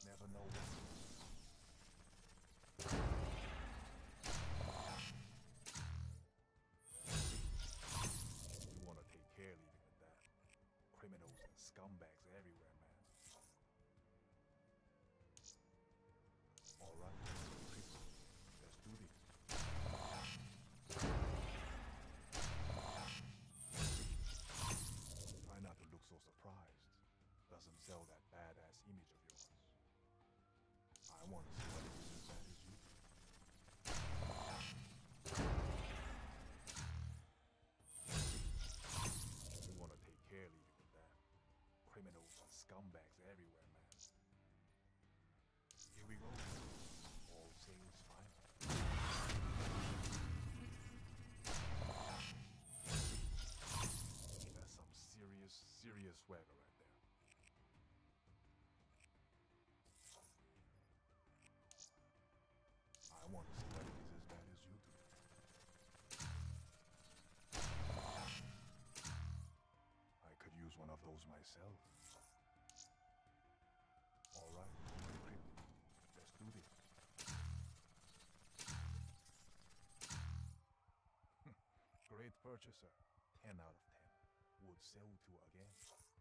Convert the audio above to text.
Never know what. You wanna take care leaving with that. Criminals and scumbags everywhere, man. Alright, let's do this. Try not to look so surprised. Doesn't sell that badass image of yours. I want to see what it is as bad as you. You want to take care leaving with that. Criminals and scumbags everywhere, man. Here we go. All sails fine. That's some serious swagger right there. I want to see what it is as bad as you do. I could use one of those myself. Alright, let's do this. Great purchaser. 10 out of 10. Would sell to again.